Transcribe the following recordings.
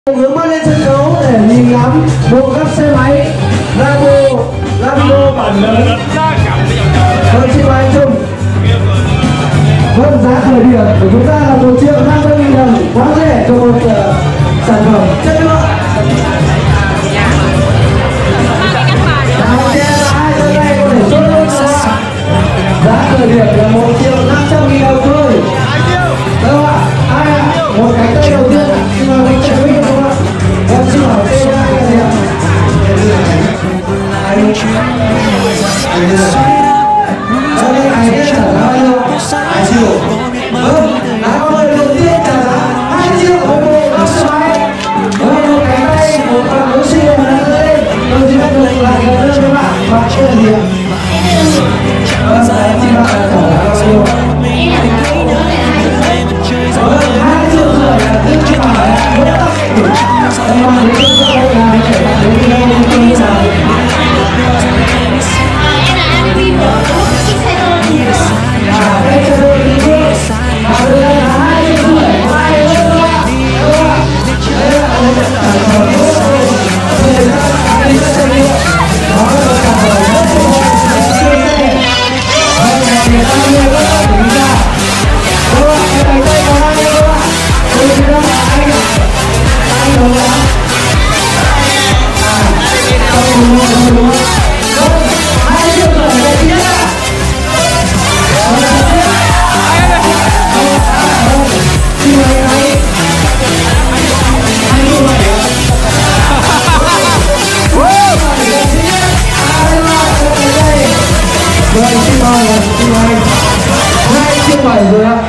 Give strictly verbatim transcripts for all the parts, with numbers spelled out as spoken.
Hướng mắt lên sân khấu để nhìn ngắm bộ các xe máy Lambo, Lambo bản lớn. Vâng, xin mời anh Trung. Vâng, giá khởi điểm của chúng ta là một triệu năm mươi nghìn đồng, quá rẻ cho một uh, sản phẩm chất lượng. Chào xe là hai đôi này có thể chốt luôn rồi. Giá khởi điểm là một triệu năm trăm nghìn đồng thôi. Đâu ạ? Ai ạ? Một cánh tay đầu tiên ạ. Xin mời anh Trần Vinh không ạ? Vâng, xin hỏi tên ai là gì ạ? Anh Vâng, anh ấy trả giá bao nhiêu? hai triệu. Vâng, giá bao nhiêu đầu tiên trả giá hai triệu với bộ các xe máy. Vâng, một cánh tay, một bạn nữ sinh mà đang lên. Tôi xin phép được lại gần hơn với bạn. Bạn tên là gì ạ? Vâng, em xin bạn trả giá bao nhiêu? Vâng, hai triệu rưỡi là tương cho bạn ạ. Vâng, em mang đến cho tôi là để bạn đến nghe đến tôi như nào. Em là em Vi của chiếc xe hơi. À, đây cho tôi đi đi. À, đây là hai triệu rưỡi, hai triệu rưỡi ạ. Đây là, đây là, đây là sản phẩm rất là đây là đây là xe điện. Đó là sản phẩm rất là siêu xe. Vâng, người ta nghe rất là tỉnh ra. Đúng không? Cái cánh tay có hai đâu ạ? Tôi xin lỗi anh ạ. Anh đúng không? À, không đúng không? Không đúng không? Vâng, hai triệu rưỡi là gì ạ? Vâng, là gì ạ? Vâng, xin mời anh. Anh như vậy ạ? Vâng, xin mời, xin mời anh. hai triệu bảy rồi ạ.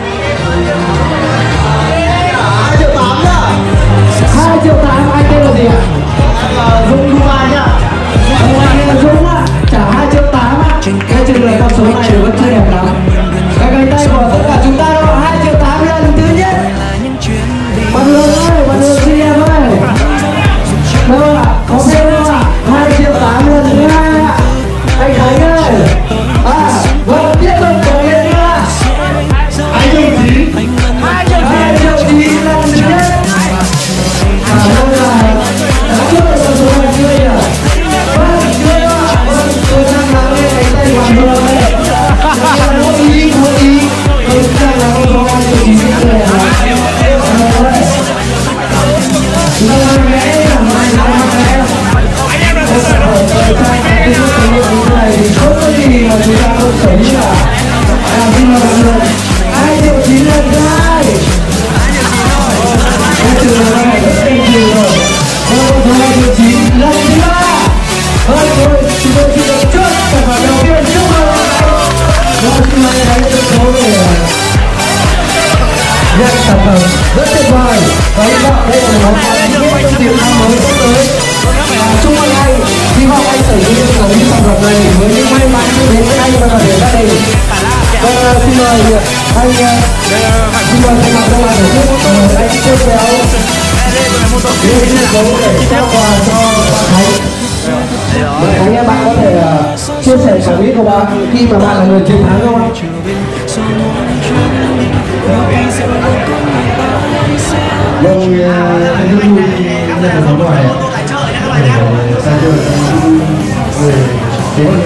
hai triệu tám nhá. hai triệu tám, anh tên là gì ạ? Dung Dubai nhá. Ông anh tên là Dung ạ. Trả hai triệu tám ạ. Cái trường hợp con số này vẫn chưa đẹp lắm. Cái cánh tay của tất cả chúng ta đâu ạ? hai triệu tám lần thứ nhất. Bạn Hương ơi, bạn Hương xin em ơi. Đâu ạ? Có thêm đâu ạ? hai triệu tám lần thứ hai ạ. Anh Khánh ơi. À, vâng, tiếp tục có yên nha. Anh triệu chín. hai triệu chín lần thứ nhất. À, vâng là đã chốt được con số này chưa nhỉ? Vâng, chưa đâu ạ. Vâng, tôi đang nắm lên cánh tay của bạn Hương đây. Một ý, một ý. Tôi đang là con số hai triệu chín sẽ về ạ. Chúng ta vẽ làm mai làm mai một sản phẩm thời trang cái số số lượng như thế này thì không có gì mà chúng ta không thấy cả. À, xin mời bạn Hương. hai triệu chín lần thứ hai. Cái trường hợp này rất tên trường rồi. Vâng, con số hai triệu chín lần thứ ba. Vâng, tôi chúng tôi xin được chốt sản phẩm đầu tiên. Chúc mừng anh. Vâng, xin mời anh đánh số để nhận sản phẩm rất tuyệt vời. Và hy vọng đây là một món quà ý nghĩa trong dịp năm mới sắp tới. Và chúc mừng anh, hy vọng anh sở hữu sở hữu sản phẩm này với những may mắn như đến với anh và cả để gia đình. Vâng, xin mời anh, xin mời thay mặt cho ban tổ chức mời anh Tiêu Kéo lên sân khấu để trao quà cho bạn Khánh. Bạn Khánh em, bạn có thể uh, chia sẻ cảm nghĩ của bạn khi mà bạn là người chiến thắng không ạ? Vâng, anh rất vui nhận được món quà này. Sao chưa? Người kế hoạch.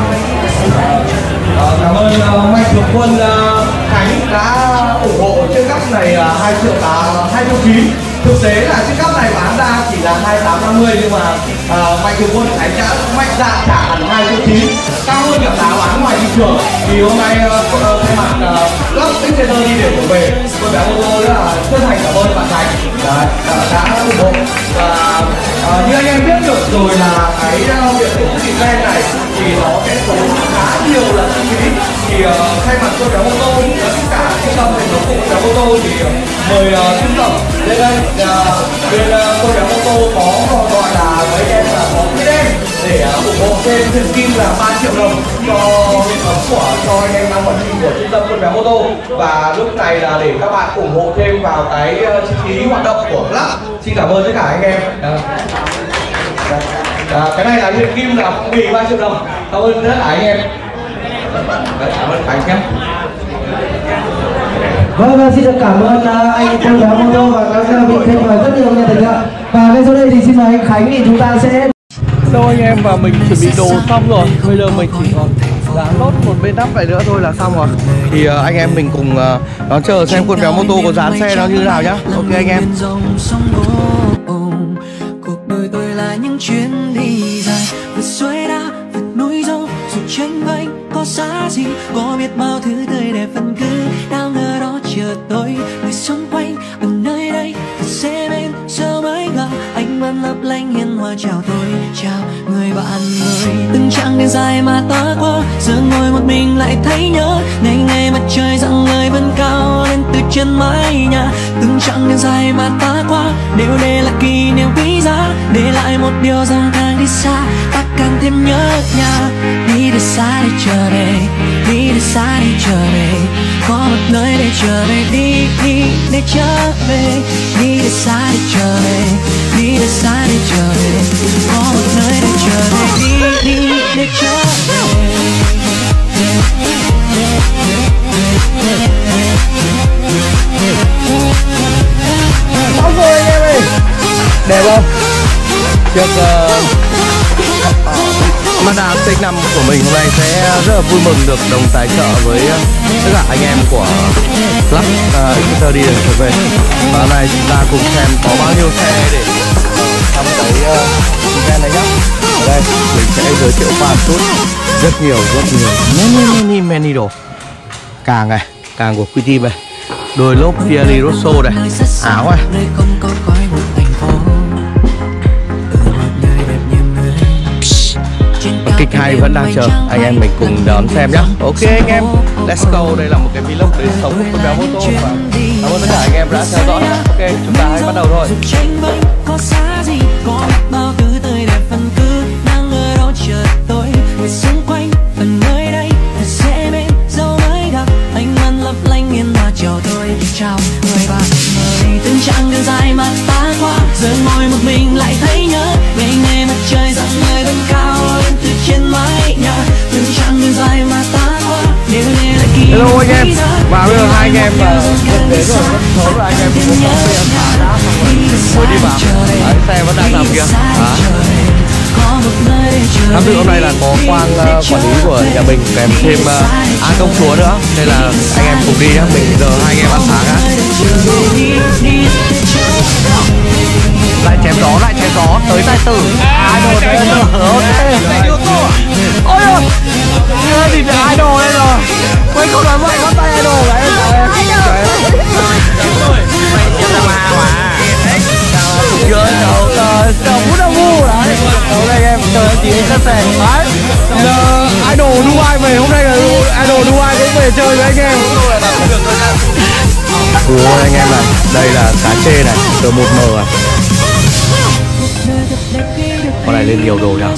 Cảm ơn uh, Mạnh Thường Quân uh, Khánh đã ủng hộ chiếc cắp này uh, hai triệu tám, hai triệu chín. Thực tế là chiếc cắp này bán ra chỉ là hai triệu tám trăm năm mươi nhưng mà uh, Mạnh Thường Quân Khánh đã mạnh dạn trả hẳn hai triệu chín, cao hơn cả giá bán ngoài thị trường. Thì hôm nay uh, thay mặt uh, lắp chiếc xe hơi đi để trở về, tôi bé ô tô rất là chân thành cảm ơn bạn Khánh đã, đã, đã ủng hộ. Và uh, như anh em biết được rồi là cái uh, việc của chiếc xe này thì nó sẽ tốn khá nhiều lần chi phí. Thì uh, thay mặt tôi bé ô tô tất cả trung tâm hệ thống của bé ô tô thì uh, mời uh, trung tâm lên đây. Uh, bên uh, tôi bé ô tô có gọi là với em là có quỹ đen để uh, ủng hộ trên tiền kim là ba triệu đồng cho hệ thống của cho anh em đang quản trị của trung tâm tôi bé ô tô. Và lúc này là để các bạn ủng hộ thêm vào cái uh, chi phí hoạt động của Club. Xin cảm ơn tất cả anh em. Uh, À, cái này là hiện kim là phong bì ba triệu đồng. Cảm ơn tất cả anh em. Cảm ơn Khánh nhé. Vâng, vâng, xin được cảm ơn uh, anh Quân Béo Mô Tô và các vị khách mời rất nhiều nha thầy ạ. Và ngay sau đây thì xin mời anh Khánh thì chúng ta sẽ đâu anh em, và mình chuẩn bị đồ xong rồi. Bây giờ mình chỉ còn dán lót một bên nắp này nữa thôi là xong rồi. Thì uh, anh em mình cùng uh, đón chờ xem Quân Béo Mô Tô có dán xe nó như thế nào nhá. Ok anh em. Cuộc đời tôi là những chuyến đi dài, vượt suối đá, vượt núi dâu, dù tranh vênh có xa gì, có biết bao thứ tươi đẹp vẫn cứ đang ở đó chờ tôi. Người xung quanh ở nơi đây thật sẽ bên giờ mới gặp, anh vẫn lấp lánh hiền hòa chào tôi, chào người bạn ơi. Từng chặng đường dài mà ta qua, giờ ngồi một mình lại thấy nhớ ngày ngày mặt trời rạng ngời vẫn cao lên từ chân mái nhà. Từng chặng đường dài mà ta qua đều để lại kỷ niệm quý giá, để lại một điều rằng càng đi xa ta càng thêm nhớ nhà. Đi từ xa để chờ đây, đi từ xa để chờ đây, có một nơi để chờ đây. Đi đi để trở về, đi từ xa để chờ đây, đi từ xa để chờ đây, có một nơi để chờ đây. Đi đi để trở về. Xong rồi anh em ơi, đẹp không? Chiếc uh, Mazda xê năm của mình hôm nay sẽ rất là vui mừng được đồng tài trợ với tất cả anh em của Club Exeter đi được trở về. Và hôm nay chúng ta cùng xem có bao nhiêu xe để thăm cái event này nhé. Ở đây mình sẽ giới thiệu qua một chút, rất nhiều rất nhiều many many many đồ. Càng này, càng của quy tê này, đôi lốp Fieri Rosso này, áo này. Kịch hay vẫn đang chờ anh em mình cùng đón xem nhé. Ok anh em, let's go. Đây là một cái vlog đời sống của Quân Béo Mô Tô và cảm ơn tất cả anh em đã theo dõi. Ok, chúng ta hãy bắt đầu thôi. Chào người bạn ơi, từng chặng đường dài mà ta qua, giờ ngồi một mình lại thấy nhớ ngày ngày mặt trời rạng ngời vẫn cao lên từ trên mái nhà. Từng chặng đường dài mà ta qua đều để lại kỷ niệm. Hello anh em, và bây giờ hai anh em gần đến rồi, rất sớm rồi anh em cũng có xe thả đá xong rồi mới đi vào. Đấy, xe vẫn đang nằm kìa. Đó. Tham dự hôm nay là có Quang uh, quản lý của nhà mình, kèm thêm uh, An công chúa nữa, nên là anh em cùng đi nhá. Mình giờ hai anh em ăn sáng á. Lại chém gió, lại chém gió, tới tài tử. Idol đây rồi. Ôi ôi, cái gì là idol đây rồi. Quên không nói vậy, bắt tay idol đấy. Mày chém ra ma mà. Chào chào chào Vũ Đăng Vu đấy. Hôm nay em chờ anh chị anh rất sẻ. Đấy. Giờ idol Dubai về, hôm nay là idol Dubai cũng về chơi với anh em. Ủa anh em này, đây là cá chê này, từ một M à. Con này lên nhiều đồ nhá.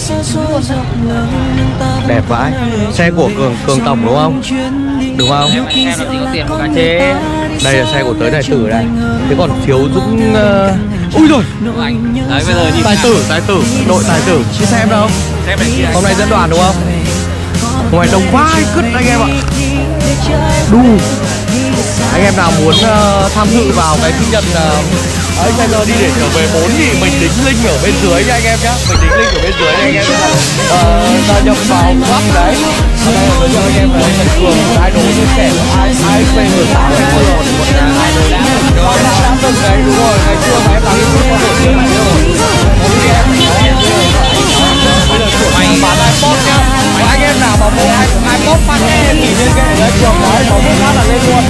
Đẹp vãi. Xe của Cường Cường Tổng đúng không? Đúng không? Em làm gì có tiền của cá chê. Đây là xe của tới tài tử đây. Thế còn thiếu Dũng uh... ui rồi. Đấy bây giờ nhìn tài tử, tài tử, đội tài tử. Chị xem đâu? Xem này kia. Hôm nay dẫn đoàn đúng không? Hôm nay đông quá cứt anh em ạ. Đu. Anh em nào muốn uh, tham dự vào cái sinh nhật uh, ấy bây giờ đi để trở về bốn thì mình đính link ở bên dưới nha anh em nhá. Mình đính link ở bên dưới nha anh em nhá. Uh, gia nhập vào club đấy. Ở đây là giới thiệu anh em là Trần Cường, idol chia sẻ ai ai phê người sáng này rồi. Idol đã có đã từng đấy đúng rồi. Ngày xưa mà em làm YouTube có buổi chơi này rồi. Một khi em bây giờ chuột mày bán iPod nhá. Và anh em nào mà mua iPod phát nghe thì liên hệ với Trường đấy, có mua phát là lên luôn.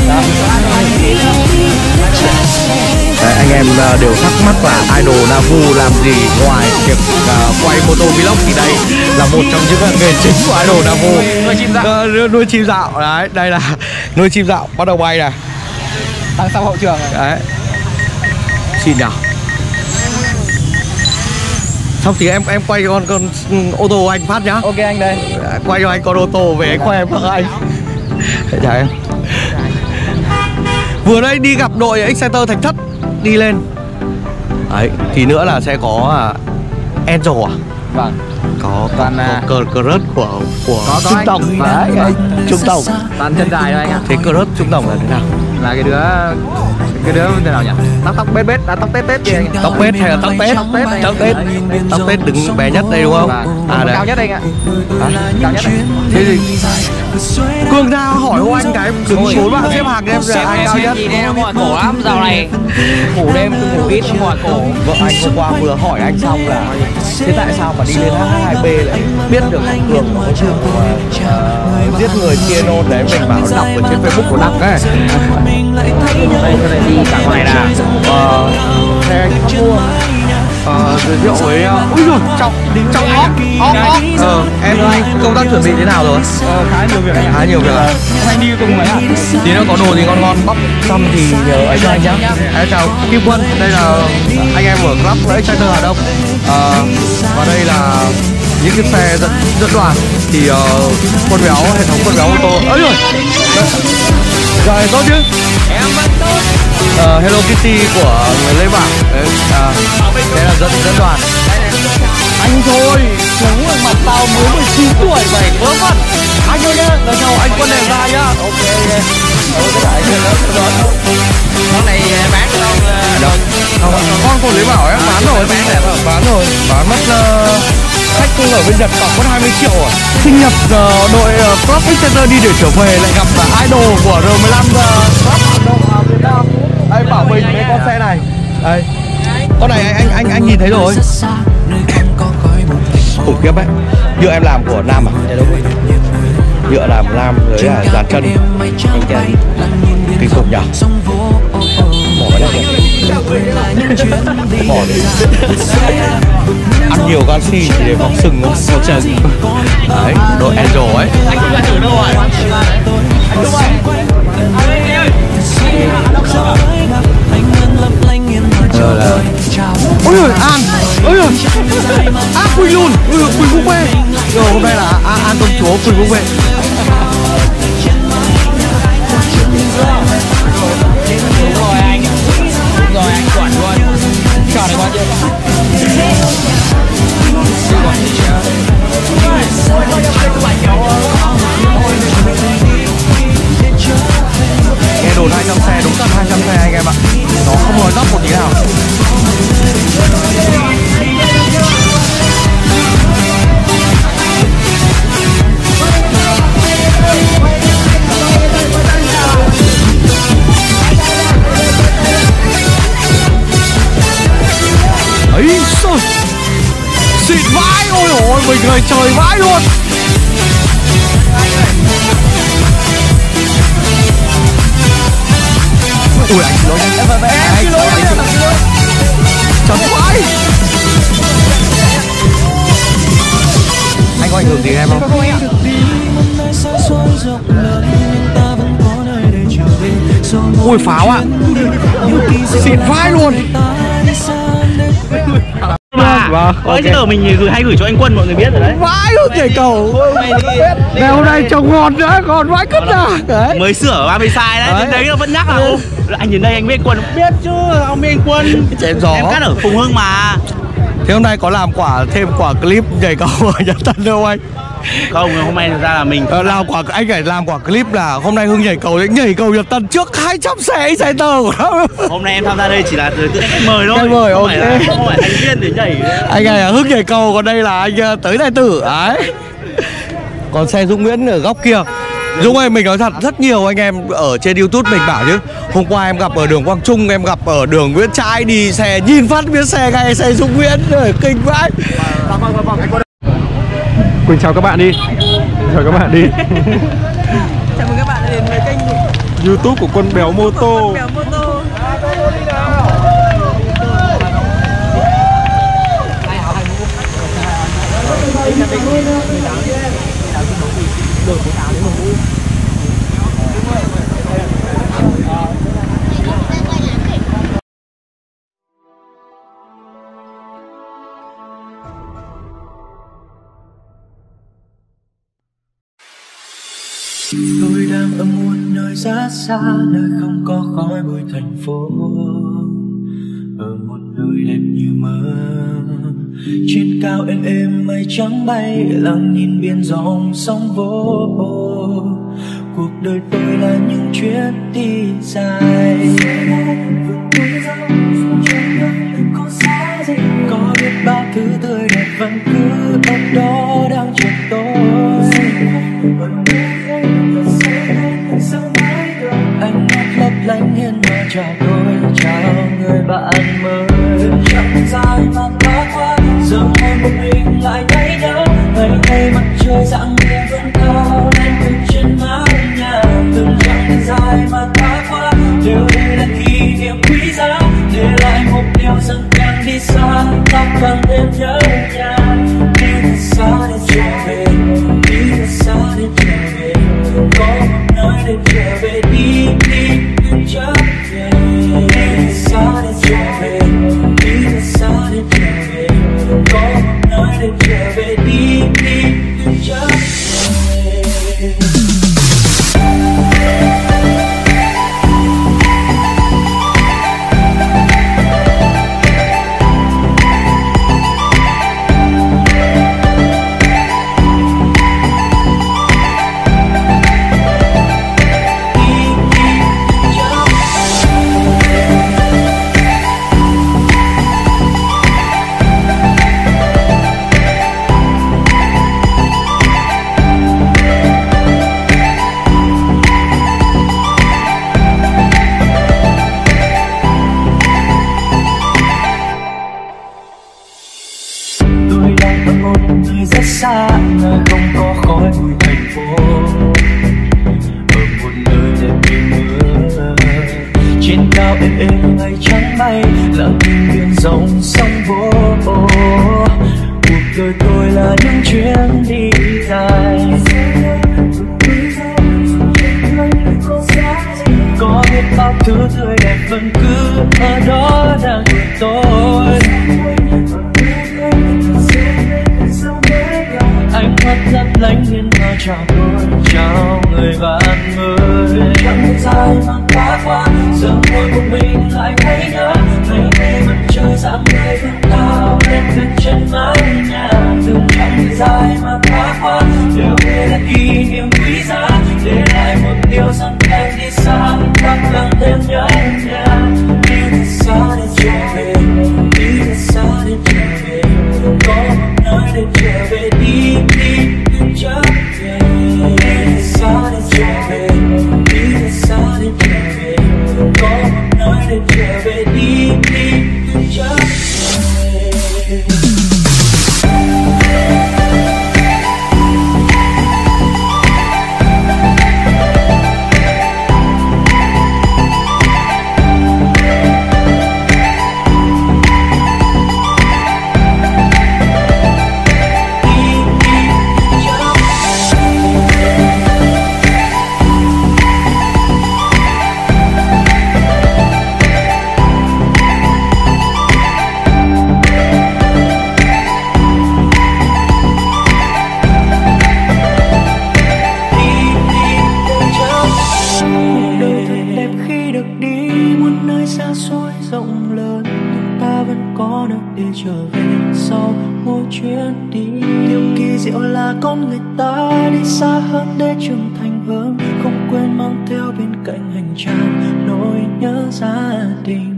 Đấy, anh em đều thắc mắc là idol Navu làm gì ngoài việc uh, quay mô tô vlog, thì đây là một trong những nghề chính của idol Navu. Nuôi chim dạo. Uh, nuôi chim dạo đấy, đây là nuôi chim dạo bắt đầu bay này. Tăng sau hậu trường này. Đấy. Xin nào. Xong thì em em quay cho con con ô tô anh phát nhá. Ok anh đây. Quay cho anh con ô tô về anh khoe em phát anh. Chào em. Vừa đây đi gặp đội Exeter Thạch Thất đi lên. Đấy, tí nữa là sẽ có uh, Angel à? Vâng. Có toàn cờ cờ rớt của của có, có Trung anh. Tổng đấy, Trung Tổng. Toàn chân dài thôi anh ạ. Thế cờ rớt Trung Tổng là thế nào? là cái đứa cái đứa thế nào nhỉ? Tóc tóc bết bết, à, tóc tết tết gì anh? Tóc bết hay là tóc tết? Tóc tết, Tóc tết, tóc tết đứng bé nhất đây đúng không? À, đấy. cao nhất đây anh ạ. À, cao nhất đây. Thế gì? Cương ra hỏi hộ anh cái đứng số bạn xếp hàng em là ai cao nhất? Gì đấy em mỏi cổ lắm, dạo này ngủ đêm cứ ngủ ít nó mỏi cổ. Vợ anh hôm qua vừa hỏi anh xong là thế tại sao mà đi lên hát hai B lại biết được Cường có trường uh, giết người chia nôn đấy, mình bảo đọc ở trên Facebook của Đăng ấy. Đây cho này đi cả ngoài là Ờ, thế anh có mua Ờ, giới thiệu với... Ui dồi, trong, trong óc, óc, óc Ờ, em công tác chuẩn bị thế nào rồi? ờ, khá nhiều việc anh ạ. Khá nhiều việc à? Anh đi cùng mấy ạ? Tí nữa có đồ gì ngon ngon bóc xong thì nhờ ấy cho anh nhá. Em chào Kim Quân, đây là anh em ở club Exciter Hà Đông. Ờ, và đây là những cái xe dẫn, dẫn đoàn thì uh, quân béo, hệ thống quân béo ô tô. Ơi rồi, rồi tốt chứ? Em vẫn tốt. Uh, Hello Kitty của người Lê Bảo. Đấy, à, đấy là dẫn dẫn đoàn. Anh thôi, chú ở mặt tao mới mười chín tuổi mày vớ vẩn. Anh ơi nhá, lần sau anh Quân này ra nhá. Ok. Ừ, cái đại kia đó. Con này bán được không? Đâu? Không, con của Lê Bảo em bán rồi, bán rồi, bán rồi, bán mất uh, khách không ở bên Nhật cọc mất hai mươi triệu à. Sinh nhật uh, đội uh, Club Exciter đi để trở về lại gặp uh, idol của R mười lăm uh, Club Hà Đông ở Việt Nam. Đây bảo mình cái con xe này. Đây. Con này anh anh anh anh nhìn thấy rồi. Khủng khiếp ấy. Nhựa em làm của Nam à? Dạ đúng rồi. Nhựa làm Nam với là dàn chân. Anh chân. Kinh khủng nhỉ? Bỏ vào đây kìa. Bỏ đi. Ăn nhiều canxi thì để mọc sừng không? Mọc sừng. Đấy, đội Angel ấy. Anh không ra thử đâu rồi. Anh không ơi. Rồi là... Ôi ơi, An! Ôi ơi! À, Quỳnh luôn! Ôi ơi, Quỳnh cũng về! Rồi, hôm nay là An, An công chúa, Quỳnh cũng về. Đúng rồi anh. Đúng rồi anh, chuẩn luôn. Chọn được bao nhiêu? Nghe đồn hai trăm xe, đúng tận hai trăm xe anh em ạ. Nó không nói dốc một tí nào. Ấy xôi, xịn vãi, ôi ôi mình người trời vãi luôn. Ui anh xin lỗi nhé. Em phải em xin lỗi em xin lỗi. Chấm vãi. Anh có ảnh hưởng gì em không? Không anh ạ. Ui pháo ạ. Xịn vãi luôn. Mà, vâng, okay. Chứ đâu mình gửi hay gửi cho anh Quân mọi người biết rồi đấy. Vãi luôn nhảy cầu. Ngày hôm nay trông ngon nữa, còn vãi cứt à. Đấy. Mới sửa ba mươi sai đấy, đến đấy nó vẫn nhắc là ô, anh đến đây anh biết Quân biết chứ, ông biết anh Quân. Chém gió. Em cắt ở Phùng Hưng mà. Thế hôm nay có làm quả thêm quả clip nhảy cầu ở Nhật Tân đâu anh? Không, hôm nay thực ra là mình ờ, làm quả anh phải làm quả clip là hôm nay Hưng nhảy cầu đấy, nhảy cầu Nhật Tân trước hai trăm xe Exciter của nó. Hôm nay em tham gia đây chỉ là tư cách mời thôi. Em mời, không ok. phải là, không phải thành viên để nhảy. Anh này là Hưng nhảy cầu, còn đây là anh uh, tới đại tử đấy. Còn xe Dũng Nguyễn ở góc kia. Dũng ơi, mình nói thật, rất nhiều anh em ở trên YouTube mình bảo chứ. Hôm qua em gặp ở đường Quang Trung, em gặp ở đường Nguyễn Trãi đi xe, nhìn phát biết xe ngay xe Dũng Nguyễn rồi, kinh vãi. Quỳnh chào các bạn đi. Chào các bạn đi. Chào mừng các bạn đã đến với kênh YouTube của Quân Béo Mô Tô. Quân Béo Mô Tô. Tôi đang ở một nơi rất xa, nơi không có khói bụi thành phố, ở một nơi đẹp như mơ. Trên cao êm êm mây trắng bay, lặng nhìn biển rộng sóng vỗ. cuộc đời tôi là những chuyến đi dài. Có biết bao thứ tươi đẹp vẫn cứ ở đó đang chờ tôi. Ánh mắt lấp lánh hiên nở chào tôi, chào người bạn mới. Chẳng dài mà quá qua, giờ ngồi một mình lại thấy nhớ. Ngày ngày mặt trời dạng người vẫn cao lên từ trên mái nhà. Từng chặng dài mà quá qua, đều đây là kỷ niệm quý giá. Để lại một điều rằng càng đi xa, ta càng thêm nhớ nhà. Đi thật xa để trở về, đi thật xa để trở về. Có một nơi để trở về, đi đi để trở về. Đi thật xa để trở về, đi thật xa để trở về. Có một nơi để trở về, đi đi để trở về. Xa nơi không có khói bụi thành phố, ở một nơi đẹp như mưa. Trên cao êm êm mây trắng bay, lặng im biển rộng sông vô. Cuộc đời tôi là những chuyến đi dài. Có biết bao thứ tươi đẹp vẫn cứ ở đó đang đợi tôi. Ánh mắt lấp lánh hiên nở chào tôi, chào người bạn mới. Chẳng dài mà quá qua, giờ ngồi một mình lại thấy nhớ. Ngày ngày mặt trời dạng người vẫn cao lên từ trên mái nhà. Từng chặng dài mà quá qua, đều đây là kỷ niệm quý giá. Để lại một điều rằng em đi xa, ta càng thêm nhớ nhà. Đi thật xa để trở về, đi thật xa để trở về. Có một nơi để trở về, đi đi để trở về. Đi thật xa để trở về, đi thật xa để trở về. Có một nơi để trở về, đi đi để trở về. Con người ta đi xa hơn để trưởng thành hơn, không quên mang theo bên cạnh hành trang nỗi nhớ gia đình.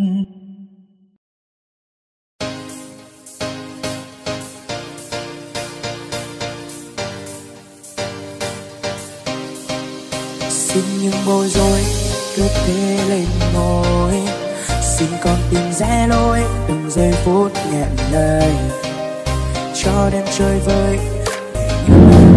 Xin những bối rối cứ thế lên môi, xin con tìm rẽ lối từng giây phút nghẹn lời, cho đêm chơi vơi.